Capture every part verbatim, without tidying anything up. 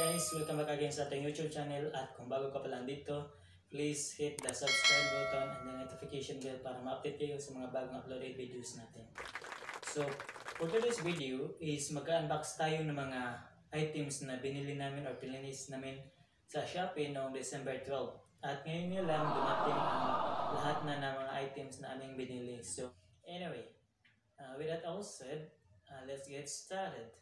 guys, welcome back again sa ating YouTube channel, at kung bago ka pa lang dito, please hit the subscribe button and the notification bell para ma-update kayo sa mga bagong uploaded videos natin. So, for today's video is mag-unbox tayo ng mga items na binili namin or pilinis namin sa Shopee noong December twelfth. At ngayon nyo lang dumating ang lahat na ng mga items na aming binili. So, anyway, uh, with that all said, uh, let's get started.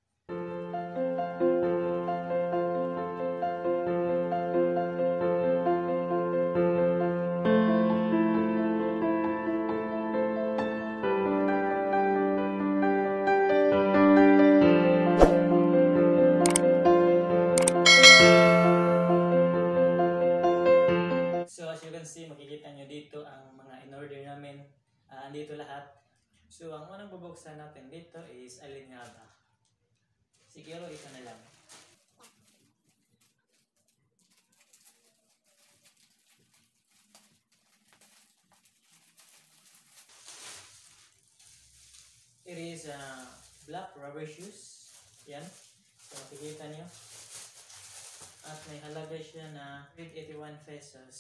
So as you can see, makikita nyo dito ang mga in-order namin. Uh, andito lahat. So ang unang bubuksan natin dito is alin nga ba? Siguro ito na lang. It is uh, black rubber shoes. Yan. So makikita nyo. At may halaga siya na one hundred eighty-one pesos.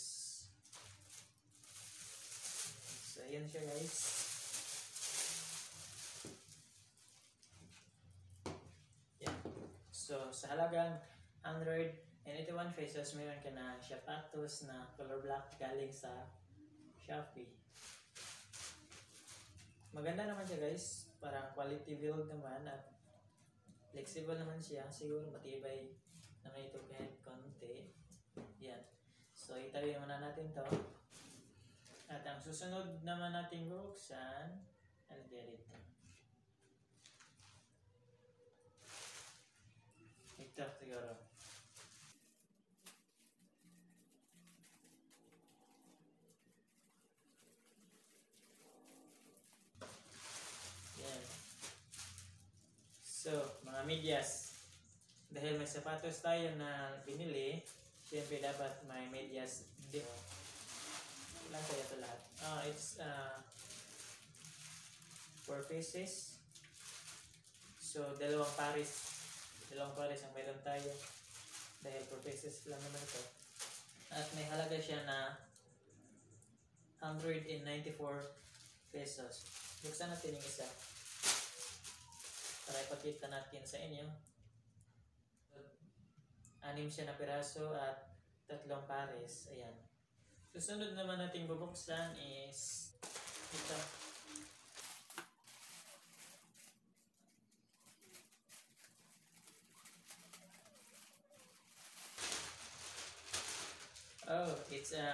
So, ayan siya guys. Yan. So, sa halagang one hundred eighty-one pesos, mayroon ka na sapatos na color black galing sa Shopee. Maganda naman siya guys. Parang quality build naman at flexible naman siya. Siguro matibay na may tubihan konti. Yan. So, itabi muna natin to. At ang susunod naman natin buksan, ano dito? Ito siguro. Yan. So, mga medyas. Dahil may sapatos tayo na binili, siyempre dapat may medyas dito. Ilan kaya ito lahat? Ah, it's uh, four pieces. So, dalawang pares. Dalawang pares ang mayroon tayo. Dahil four pieces lang naman ito. At may halaga siya na one hundred ninety-four pesos. Buksan natin yung isa para ipakita natin sa inyo. Anim siya na piraso at tatlong pares. Ayan. Susunod naman nating bubuksan is ito. Oh, it's a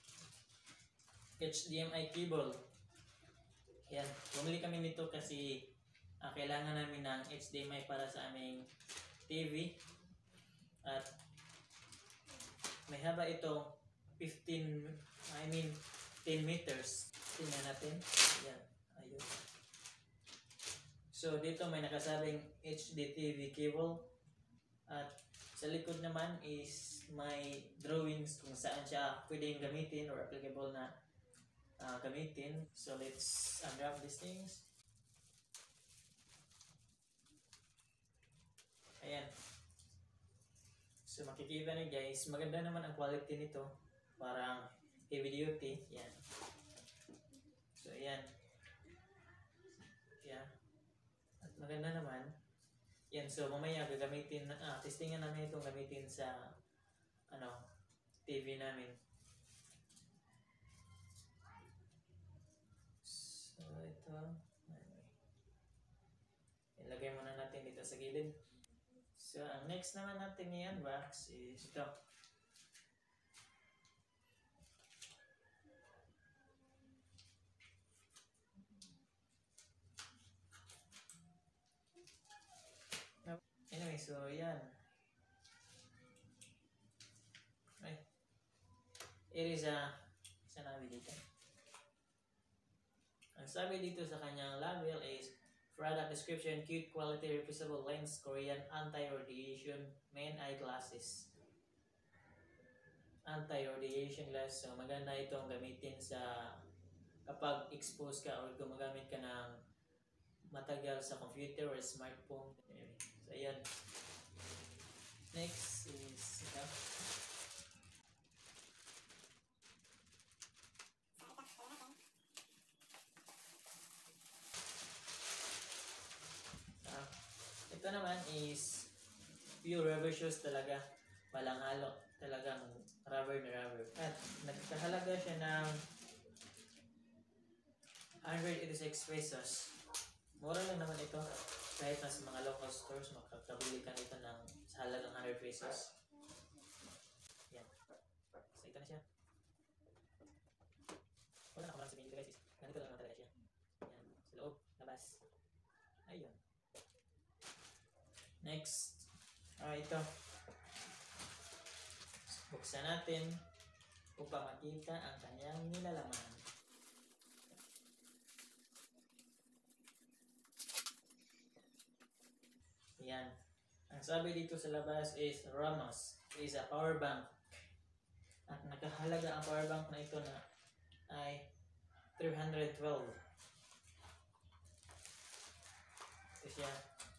H D M I cable. Ayan. Bumili kami nito kasi uh, kailangan namin ng H D M I para sa aming T V. At may haba ito fifteen, I mean ten meters. Tingnan natin. Ayan. Ayun. So dito may nakasabing H D T V cable. At sa likod naman is may drawings kung saan siya pwedeng gamitin or applicable na uh, gamitin. So let's unwrap these things. Ayan. So makikita niyo guys, maganda naman ang quality nito. Parang heavy duty. Yan. So ayan. Yeah. At maganda naman. Yan. So mamaya gagamitin, ah, testingan namin itong gamitin sa ano, T V namin. So ito. Ilagay muna natin dito sa gilid. So, ang next naman natin i-unbox is ito. Anyway, so yan. Ay. It is a, isa nabi dito. Ang sabi dito sa kanyang label is product description: cute quality replaceable lens Korean anti-radiation main eyeglasses. Anti-radiation glass. So maganda itong gamitin sa kapag exposed ka or gumagamit ka ng matagal sa computer or smartphone. So ayan. Next is ito. Ah, ito naman is pure rubber shoes talaga. Walang halo. Talagang rubber na rubber. At nagkahalaga siya ng one hundred eighty-six pesos. Mura lang naman ito. Kahit nasa mga local stores, makakabili ka nito ng sa halagang one hundred pesos. Yan. So, ito na siya. Wala na ako lang sabihin dito guys. Ganito lang naman talaga siya. Yan. Sa loob. Labas. Ayun. Next. Ah, ito. Buksan natin upang makita ang kanyang nilalaman. Yan. Ang sabi dito sa labas is Ramos. It is a power bank. At nakahalaga ang power bank na ito na ay three hundred twelve. Ito siya.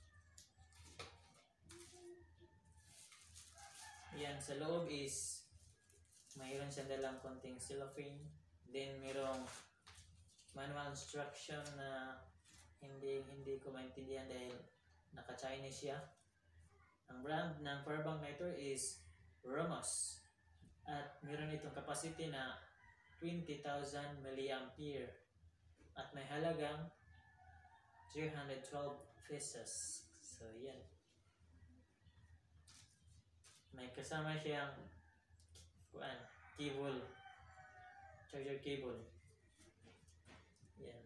Yan, sa loob is mayroon siyang dalang konting cellophane. Then mayroong manual instruction na hindi hindi ko maintindihan dahil naka-Chinese siya. Ang brand ng power bank na ito is Ramos. At mayroon itong capacity na twenty thousand milliampere. At may halagang three hundred twelve pesos. So, yan. May kasama siyang kuan, cable. Charger cable. Yan.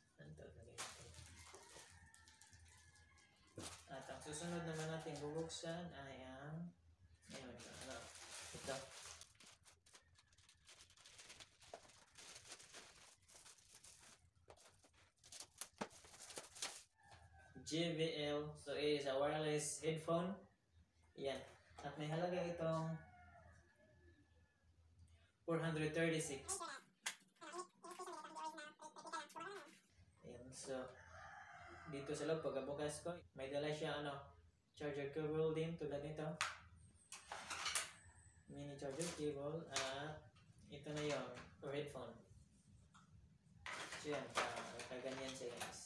At ang susunod naman natin bubuksan ay ang ayun, ano, ito. J B L. So it is a wireless headphone. Yan. At may halaga itong four hundred thirty-six. Ayan. So dito sa loob, pagkabukas ko, may dala siya ano, charger cable din tulad nito. Mini charger cable at ito na yung headphone. So yan, kaganyan siya guys.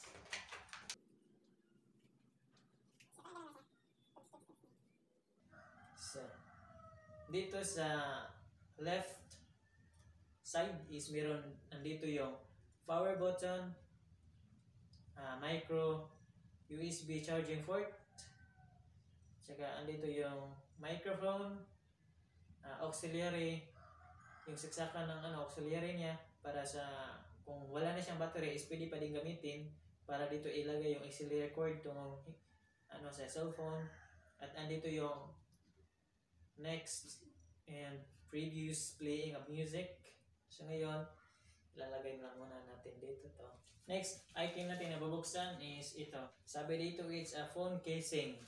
So, dito sa left side is meron, nandito yung power button, uh, micro U S B charging port, saka andito yung microphone, uh, auxiliary, yung saksakan ng ano, auxiliary niya para sa kung wala na siyang battery is pwede pa din gamitin para dito ilagay yung auxiliary cord tungong ano sa cellphone. At andito yung next and previous playing of music. So ngayon, ilalagay lang muna natin dito to. Next item natin na bubuksan is ito. Sabi dito it's a phone casing.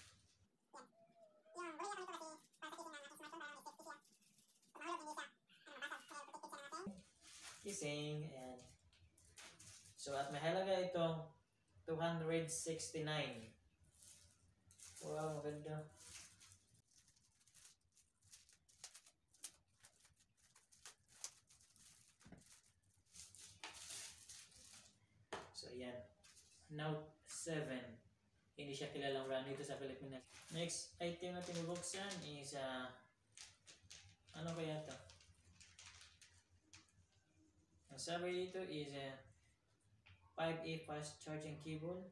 Casing and so at may halaga itong two hundred sixty-nine. Wow, maganda. So, ayan. Note seven. Hindi siya kilalang brand dito sa Pilipinas. Next item na tinubuksan is uh, ano kaya ito? Ang sabi dito is uh, five A fast charging cable.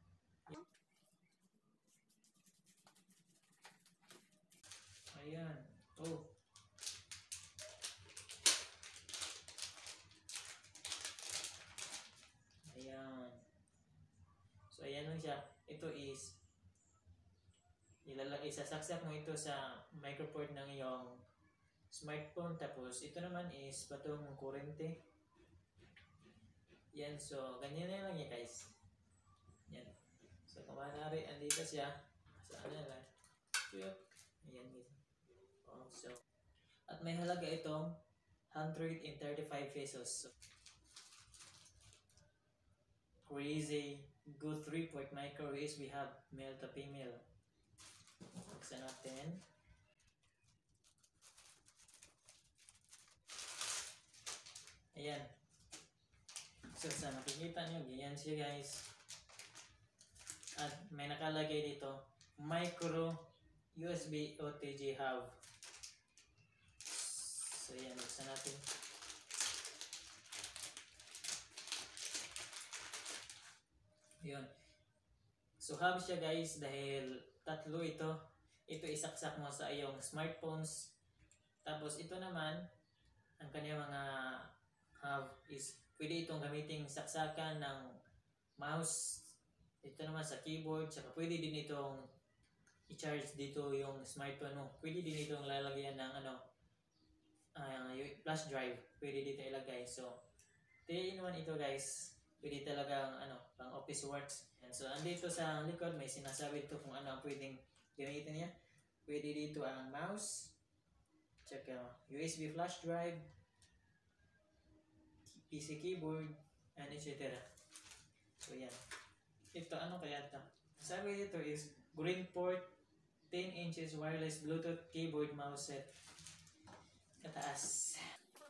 Ayan. Oh. Ayan. So, ayan lang siya. Ito is ilalagay, isasaksak mo ito sa microport ng iyong smartphone. Tapos, ito naman is patong kurente. Yan. So, ganyan na lang yan guys. Yan. So, kung manari, andito siya. So, ano na lang. Ayan guys. Oh, so, at may halaga itong one hundred thirty-five pesos. So, crazy good three port micro U S B hub, male to female. Buksan natin. Ayan. So sa makikita nyo, ganyan siya guys. At may nakalagay dito, micro U S B O T G hub. So yan, buksan natin. Yun. So hub siya guys dahil tatlo ito. Ito isaksak mo sa iyong smartphones. Tapos ito naman, ang kanyang mga hub is pwede itong gamitin saksakan ng mouse. Ito naman sa keyboard. Saka pwede din itong i-charge dito yung smartphone mo. Pwede din itong lalagyan ng ano, uh, flash drive. Pwede dito ilagay. So, three in one ito guys. Pwede talagang ano, pang office works. And so, andito sa likod may sinasabi ito kung ano ang pwedeng gamitin niya. Pwede dito ang mouse, tsaka U S B flash drive, P C keyboard, and et cetera. So, yan. Ito, ano kaya ito? Sabi dito is green port, ten inches wireless Bluetooth keyboard mouse set. Kataas.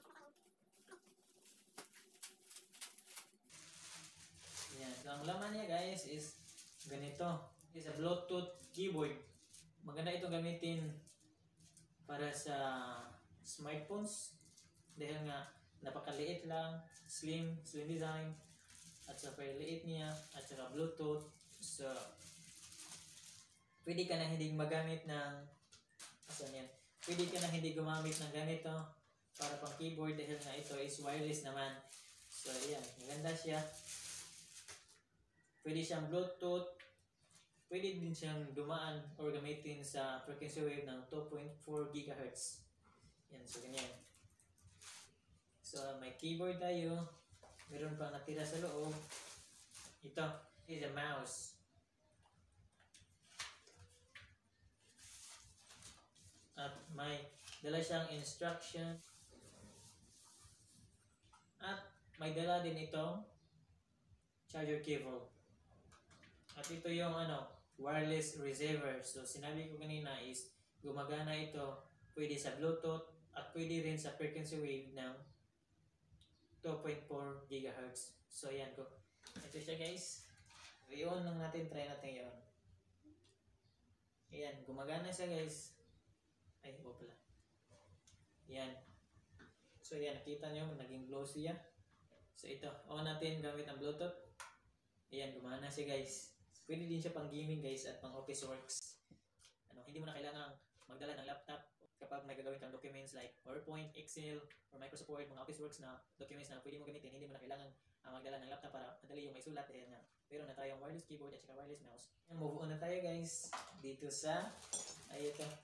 Yan. So, ang laman niya guys is ganito. Is a Bluetooth keyboard. Maganda itong gamitin para sa smartphones. Dahil nga napakaliit lang, slim, slim design, at sa liit niya, at saka Bluetooth. So, pwede ka na hindi magamit ng, asan yan? Pwede ka na hindi gumamit ng ganito para pang keyboard dahil nga ito is wireless naman. So, ayan, maganda siya. Pwede siyang Bluetooth. Pwede din siyang dumaan or gamitin sa frequency wave ng two point four gigahertz. Yan, so ganyan. So, may keyboard tayo. Meron pang natira sa loob. Ito is a mouse. At may dala siyang instruction. At may dala din itong charger cable. At ito yung ano, wireless receiver. So, sinabi ko kanina is gumagana ito. Pwede sa Bluetooth at pwede rin sa frequency wave ng two point four gigahertz. So, yan ko. Ito siya guys. I-on lang natin. Try natin i-on. Ayan. Gumagana siya guys. Ay, iba pala. Yan. So, yan. Nakita nyo. Naging glow siya. So, ito. On natin gamit ang Bluetooth. Ayan. Gumana siya guys. Pwede din siya pang gaming guys at pang office works. Ano, hindi mo na kailangang magdala ng laptop kapag may gagawin kang documents like PowerPoint, Excel, or Microsoft Word, mga office works na documents na pwede mo gamitin. Hindi mo na kailangan uh, magdala ng laptop para madali yung may sulat. Ayan nga. Pero na tayong wireless keyboard at saka wireless mouse. Ayan, move on na tayo guys. Dito sa, ay ito.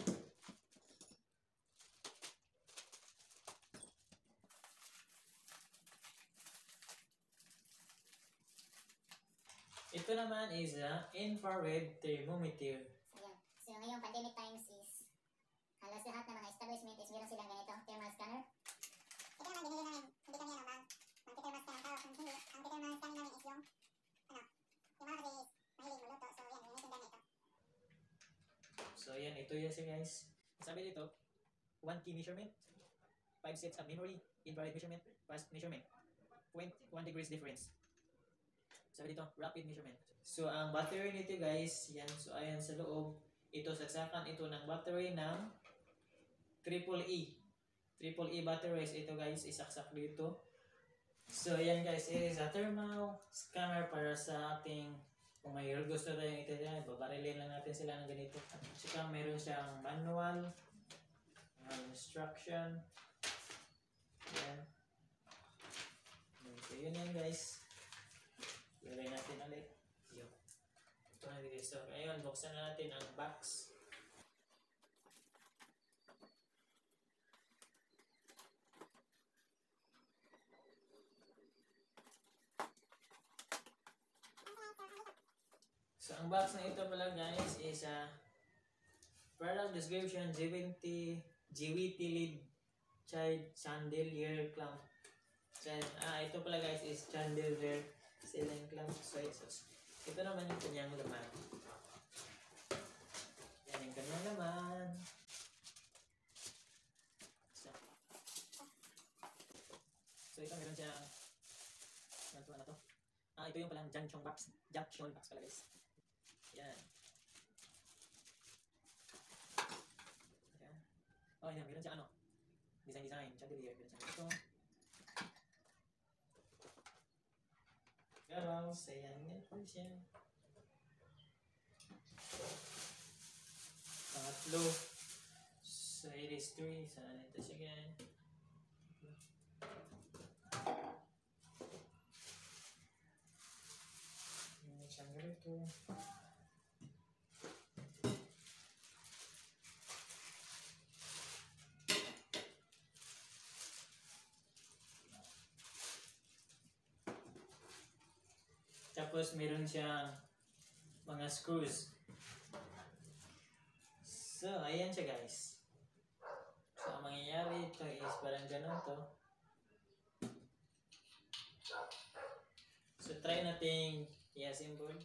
Ito naman is a infrared thermometer. So, yun. So, ngayong pandemic times is halos lahat ng mga establishment is meron silang ganito, thermal scanner. Ito naman, binili namin, hindi kami ano, mag, mag-thermal scan ang tawag. Hindi, ang thermal scanning namin is yung, ano, yung mga kasi is mahilig maluto. So, yan, yung ganito. So, yan, ito yan siya guys. Sabi dito, one key measurement, five sets of memory, infrared measurement, fast measurement, zero point one degrees difference. Sabi dito, rapid measurement. So, ang battery nito guys, yan. So, ayan sa loob. Ito, saksakan ito ng battery ng triple E. Triple E batteries. Ito guys, isaksak dito. So, ayan guys, it is a thermal scanner para sa ating, kung may gusto tayong ito dyan, babarilin lang natin sila ng ganito. At saka meron siyang manual, uh, instruction. Ayan. So, yun yan guys. Ilagay natin ulit. Yun. Ito na dito. So, ngayon, buksan na natin ang box. So, ang box na ito pala guys is a uh, product description seventy G W T lead child chandelier clamp. So, ah, ito pala guys is chandelier ceiling clamp. So, ito naman yung kanyang laman. Yan yung kanyang laman. So, So ito meron siya, ano to, ano to? Ah, ito yung palang junction box. Junction box pala guys. Yan. Ayan. Oh, yan. Meron siya ano. Design design. Chandelier. Meron siya ito. Garaws. Ayan. Yan po siya. Pangatlo. So it is three. Saan ito siya again? Yan siyang ganito. Tapos meron siyang mga screws. So, ayan siya guys. So, ang mangyayari ito is parang ganun to. So, try natin i-assemble.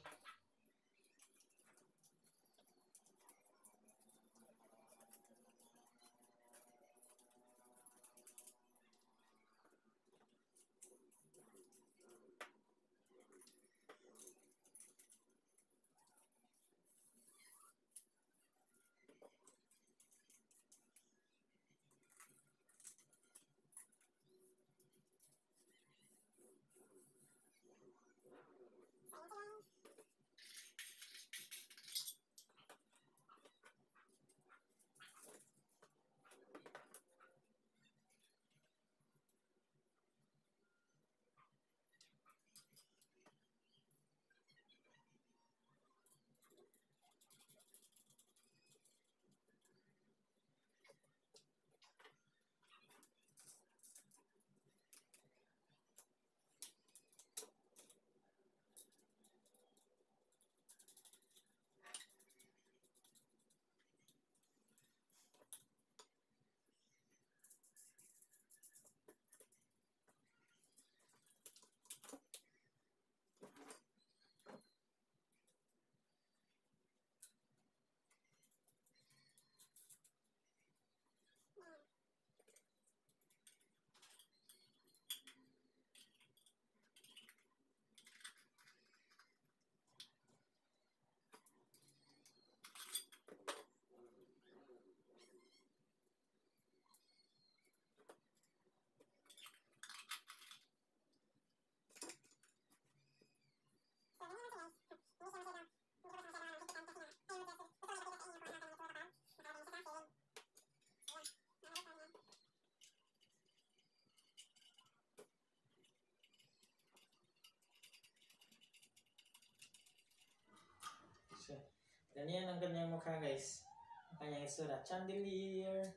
So, ganyan ang kanyang mukha guys. Ang kanyang isura. Chandelier.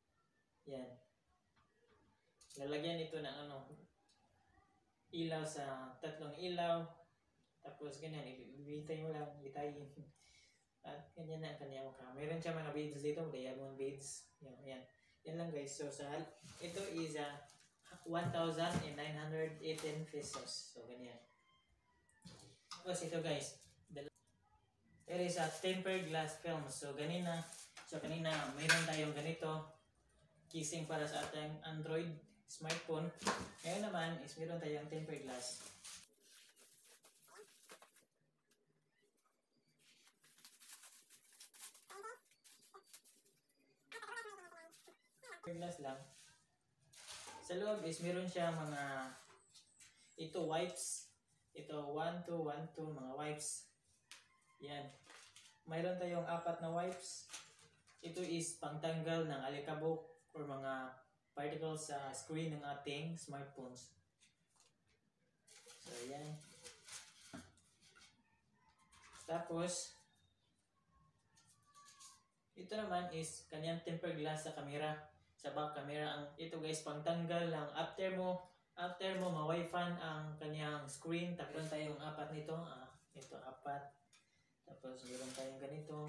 Yan. Lalagyan ito ng ano, ilaw sa tatlong ilaw. Tapos ganyan, ibitay mo lang, bitayin. At ganyan na ang kanyang mukha. Meron siya mga beads dito, diamond beads. Yan, yan. Yan lang guys. So, sa ito is uh, one thousand nine hundred eighteen pesos. So, ganyan. Tapos ito guys. There is a tempered glass film. So, ganina. So, kanina, mayroon tayong ganito. Casing para sa ating Android smartphone. Ngayon naman is mayroon tayong tempered glass. Tempered glass lang. Sa loob is mayroon siya mga ito wipes. Ito one, two, one, two, mga wipes. Yan. Mayroon tayong apat na wipes. Ito is pangtanggal ng alikabok or mga particles sa screen ng ating smartphones. So, yan. Tapos, ito naman is kanyang tempered glass sa camera. Sa back camera. Ang, ito guys, pangtanggal ng after mo, after mo ma-wi-fi ang kanyang screen. Takpan tayong apat nito. Ah, ito, apat. Tapos, meron tayong ganito.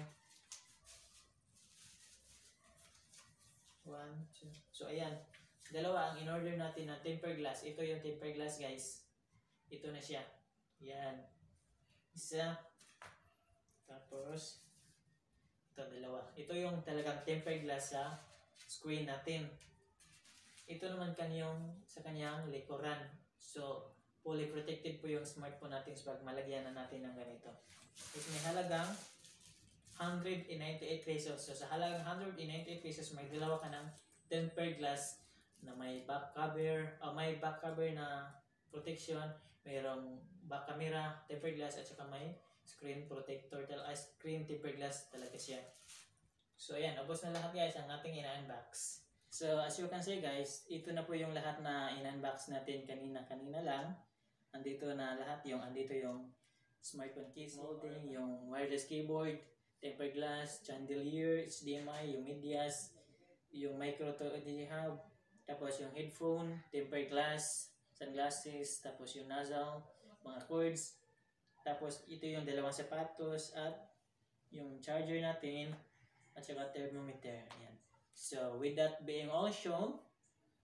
One, two. So, ayan. Dalawa ang in-order natin na tempered glass. Ito yung tempered glass, guys. Ito na siya. Yan. Isa. Tapos, ito dalawa. Ito yung talagang tempered glass sa screen natin. ito naman kanyang sa kanyang likuran. So, fully protected po yung smartphone natin sa pag malagyan na natin ng ganito. Is may halagang one hundred ninety-eight pesos. So, sa halagang one hundred ninety-eight pesos, may dalawa ka ng tempered glass na may back cover, o may back cover na protection, mayroong back camera, tempered glass, at saka may screen protector, uh, screen tempered glass talaga siya. So, ayan, ubos na lahat guys ang ating ina-unbox. So, as you can see guys, ito na po yung lahat na in-unbox natin kanina-kanina lang. Andito na lahat yung, andito yung smartphone case molding, yung wireless keyboard, tempered glass, chandelier, H D M I, yung medias, yung micro to O D hub, tapos yung headphone, tempered glass, sunglasses, tapos yung nozzle, mga cords, tapos ito yung dalawang sapatos at yung charger natin at saka thermometer. Ayan. So with that being all shown,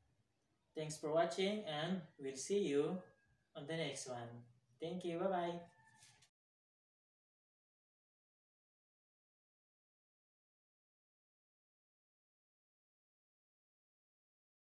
thanks for watching and we'll see you on the next one. Thank you. Bye bye.